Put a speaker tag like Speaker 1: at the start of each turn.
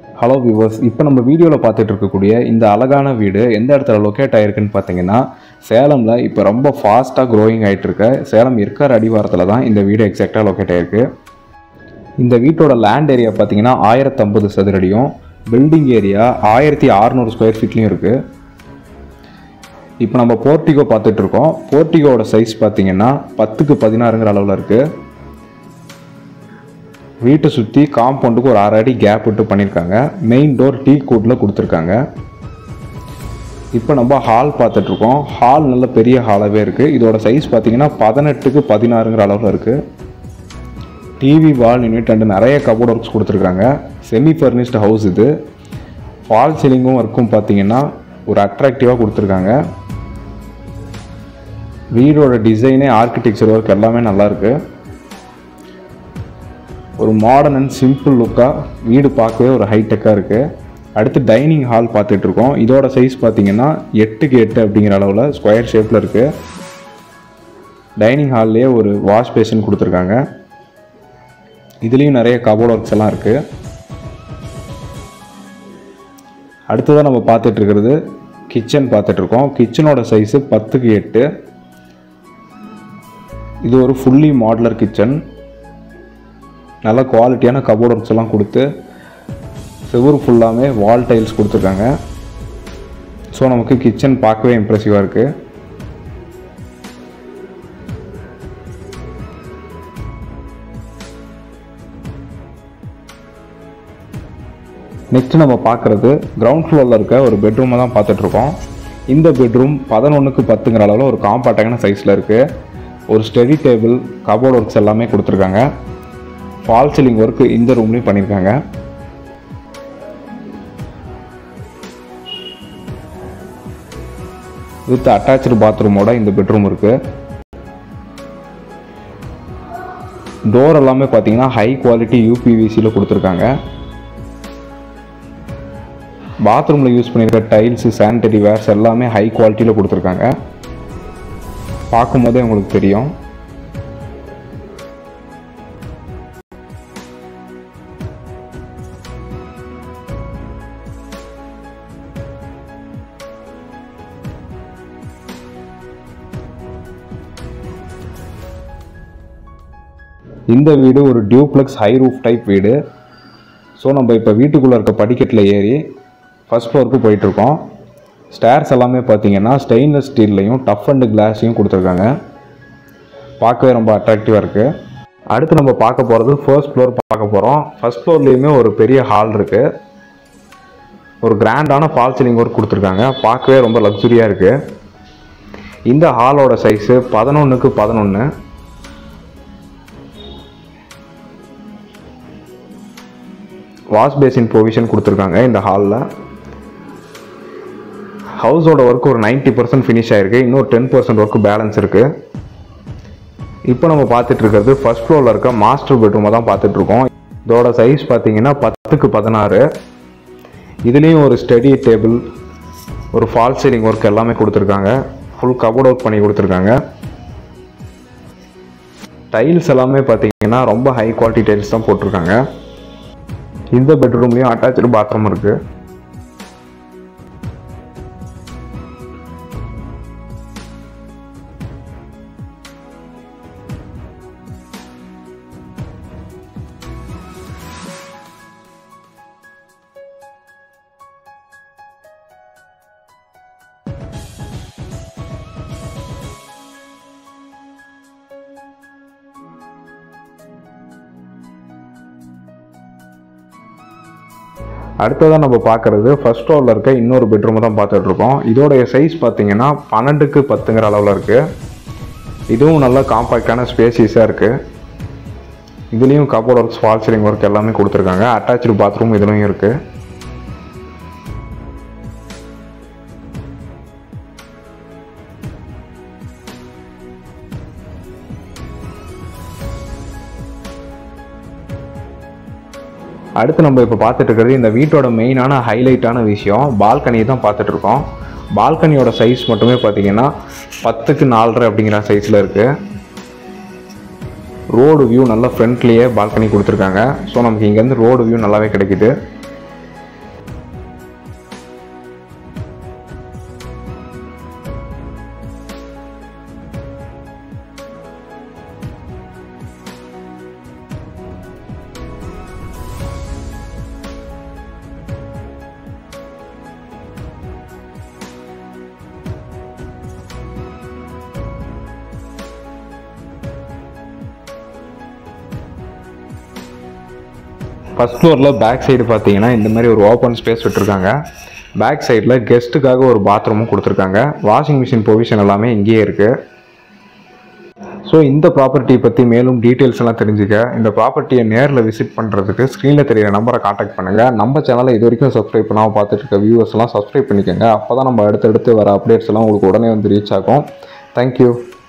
Speaker 1: Hello viewers, இப்போ நம்ம வீடியோவில் பார்த்துட்டு இருக்கக்கூடிய இந்த அழகான வீடு எந்த இடத்துல லொக்கேட் ஆகிருக்குன்னு பார்த்தீங்கன்னா சேலமில் இப்போ ரொம்ப ஃபாஸ்ட்டாக க்ரோயிங் ஆகிட்டு இருக்க சேலம் ஏற்காடு அடிவாரத்தில் தான் இந்த வீடு எக்ஸாக்டாக லொக்கேட் ஆகிருக்கு. இந்த வீட்டோட லேண்ட் ஏரியா பார்த்தீங்கன்னா 1050 சதுரடியும், பில்டிங் ஏரியா 1600 ஸ்கொயர் ஃபீட்லையும் இருக்குது. இப்போ நம்ம போர்ட்டிகோ பார்த்துட்டு இருக்கோம். போர்ட்டிகோட சைஸ் பார்த்தீங்கன்னா 10க்கு 16ங்கிற அளவில் இருக்குது. வீட்டை சுற்றி காம்பவுண்டுக்கு ஒரு 6 அடி கேப் விட்டு பண்ணியிருக்காங்க. மெயின் டோர் டீ கூட்டில் கொடுத்துருக்காங்க. இப்போ நம்ம ஹால் பார்த்துட்ருக்கோம். ஹால் நல்ல பெரிய ஹாலாகவே இருக்குது. இதோட சைஸ் பார்த்தீங்கன்னா 18க்கு 16ங்கிற அளவில் இருக்குது. டிவி, வால் யூனிட் அண்டு நிறைய கபோர்ட் ஒர்க்ஸ் கொடுத்துருக்காங்க. செமி ஃபர்னிஷ்டு ஹவுஸ் இது. ஃபால் சீலிங்கும் ஒர்க்கும் பார்த்தீங்கன்னா ஒரு அட்ராக்டிவாக கொடுத்துருக்காங்க. வீடோட டிசைனே ஆர்கிடெக்சர் ஒர்க் எல்லாமே நல்லாயிருக்கு. ஒரு மாடர்ன் அண்ட் சிம்பிள் லுக்காக வீடு பார்க்கவே ஒரு ஹைடெக்காக இருக்குது. அடுத்து டைனிங் ஹால் பார்த்துட்ருக்கோம். இதோட சைஸ் பார்த்தீங்கன்னா 8க்கு 8 அப்படிங்கிற அளவில் ஸ்கொயர் ஷேப்பில் இருக்குது. டைனிங் ஹால்லேயே ஒரு வாஷ் பேஷன் கொடுத்துருக்காங்க. இதுலேயும் நிறைய கபோர்ட் ஒர்க்ஸ் எல்லாம் இருக்குது. அடுத்ததாக நம்ம பார்த்துட்ருக்கிறது கிச்சன் பார்த்துட்ருக்கோம். கிச்சனோட சைஸு 10க்கு 8. இது ஒரு ஃபுல்லி மாடுலர் கிச்சன். நல்ல குவாலிட்டியான கபோர்ட் ஒர்க்ஸ் எல்லாம் கொடுத்து செவுரு ஃபுல்லாமே வால் டைல்ஸ் கொடுத்துருக்காங்க. ஸோ நமக்கு கிச்சன் பார்க்கவே இம்ப்ரெசிவாக இருக்குது. நெக்ஸ்ட் நம்ம பார்க்குறது கிரவுண்ட் ஃப்ளோரில் இருக்க ஒரு பெட்ரூமை தான் பார்த்துட்ருக்கோம். இந்த பெட்ரூம் 11க்கு 10ங்கிற அளவில் ஒரு காம்பாக்டான சைஸில் இருக்குது. ஒரு ஸ்டடி டேபிள், கபோர்ட் ஒர்க்ஸ் எல்லாமே கொடுத்துருக்காங்க. ஃபால் சீலிங் ஒர்க்கு இந்த ரூம்லேயும் பண்ணியிருக்காங்க. வித் அட்டாச்சு பாத்ரூமோட இந்த பெட்ரூம் இருக்குது. டோர் எல்லாமே பார்த்தீங்கன்னா ஹை குவாலிட்டி யூபிவிசியில் கொடுத்துருக்காங்க. பாத்ரூமில் யூஸ் பண்ணியிருக்க டைல்ஸு, சானிடரி வேர்ஸ் எல்லாமே ஹை குவாலிட்டியில் கொடுத்துருக்காங்க. பார்க்கும்போதே உங்களுக்கு தெரியும். இந்த வீடு ஒரு டியூப்ளெக்ஸ் ஹை ரூஃப் டைப் வீடு. ஸோ நம்ம இப்போ வீட்டுக்குள்ளே இருக்க படிக்கட்டில் ஏறி ஃபர்ஸ்ட் ஃப்ளோருக்கு போயிட்டுருக்கோம். ஸ்டேர்ஸ் எல்லாமே பார்த்தீங்கன்னா ஸ்டெயின்லெஸ் ஸ்டீல்லையும் டஃப் அண்டு கிளாஸையும் கொடுத்துருக்காங்க. பார்க்கவே ரொம்ப அட்ராக்டிவாக இருக்குது. அடுத்து நம்ம பார்க்க போகிறது ஃபர்ஸ்ட் ஃப்ளோர் பார்க்க போகிறோம். ஃபர்ஸ்ட் ஃப்ளோர்லேயுமே ஒரு பெரிய ஹால் இருக்குது. ஒரு கிராண்டான ஃபால் சீலிங் ஒர்க் கொடுத்துருக்காங்க. பார்க்கவே ரொம்ப லக்ஸுரியாக இருக்குது. இந்த ஹாலோட சைஸு 11க்கு 11. வாஷ் பேசின் ப்ரொவிஷன் கொடுத்துருக்காங்க இந்த ஹாலில். ஹவுஸோட ஒர்க் ஒரு 90% ஃபினிஷ் ஆகிருக்கு. இன்னும் 10% ஒர்க்கு பேலன்ஸ் இருக்குது. இப்போ நம்ம பார்த்துட்டு இருக்கிறது ஃபர்ஸ்ட் ஃப்ளோரில் இருக்க மாஸ்டர் பெட்ரூமை தான் பார்த்துட்ருக்கோம். இதோட சைஸ் பார்த்தீங்கன்னா 10க்கு 16. இதுலேயும் ஒரு ஸ்டடி டேபிள், ஒரு ஃபால் சீலிங் ஒர்க் எல்லாமே கொடுத்துருக்காங்க. ஃபுல் கபோர்ட் ஒர்க் பண்ணி கொடுத்துருக்காங்க. டைல்ஸ் எல்லாமே பார்த்தீங்கன்னா ரொம்ப ஹை குவாலிட்டி டைல்ஸ் தான் போட்டிருக்காங்க. இந்த பெட்ரூம்லேயும் அட்டாச்சு பாத்ரூம் இருக்குது. அடுத்ததான் நம்ம பார்க்குறது ஃபர்ஸ்ட் ஃப்ளோரில் இருக்க இன்னொரு பெட்ரூமை தான் பார்த்துட்ருக்கோம். இதோடைய சைஸ் பார்த்தீங்கன்னா 12க்கு 10ங்கிற அளவில் இருக்குது. இதுவும் நல்ல காம்பாக்டான ஸ்பேசியஸாக இருக்குது. இதுலேயும் cupboard works, fall ceiling work எல்லாமே கொடுத்துருக்காங்க. அட்டாச்சு பாத்ரூம் இதுலேயும் இருக்குது. அடுத்து நம்ம இப்போ பார்த்துட்டு இருக்கிறது இந்த வீட்டோட மெயினான ஹைலைட்டான விஷயம் பால்கனியை தான் பார்த்துட்ருக்கோம். பால்கனியோட சைஸ் மட்டுமே பார்த்தீங்கன்னா 10க்கு 4.5 அப்படிங்கிற சைஸில் இருக்குது. ரோடு வியூ நல்லா ஃப்ரண்ட்லேயே பால்கனி கொடுத்துருக்காங்க. ஸோ நமக்கு இங்கேருந்து ரோடு வியூ நல்லாவே கிடைக்குது. ஃபஸ்ட் ஃப்ளோரில் பேக் சைடு பார்த்தீங்கன்னா இந்த மாதிரி ஒரு ஓப்பன் ஸ்பேஸ் விட்டுருக்காங்க. பேக் சைடில் கெஸ்ட்டுக்காக ஒரு பாத்ரூமும் கொடுத்துருக்காங்க. வாஷிங் மிஷின் பொசிஷன் எல்லாமே இங்கேயே இருக்குது. ஸோ இந்த ப்ராப்பர்ட்டி பற்றி மேலும் டீட்டெயில்ஸ் எல்லாம் தெரிஞ்சுக்க இந்த ப்ராப்பர்ட்டியை நேரில் விசிட் பண்ணுறதுக்கு ஸ்க்ரீனில் தெரியிற நம்பரை காண்டாக்ட் பண்ணுங்கள். நம்ம சேனலை இது வரைக்கும் சப்ஸ்கிரைப் பண்ணாமல் பார்த்துட்டு இருக்க வியூவர்ஸ்லாம் சப்ஸ்கிரைப் பண்ணிக்கோங்க. அப்போ தான் நம்ம அடுத்தடுத்து வர அப்டேட்ஸ் எல்லாம் உங்களுக்கு உடனே வந்து ரீச் ஆகும். தேங்க்யூ.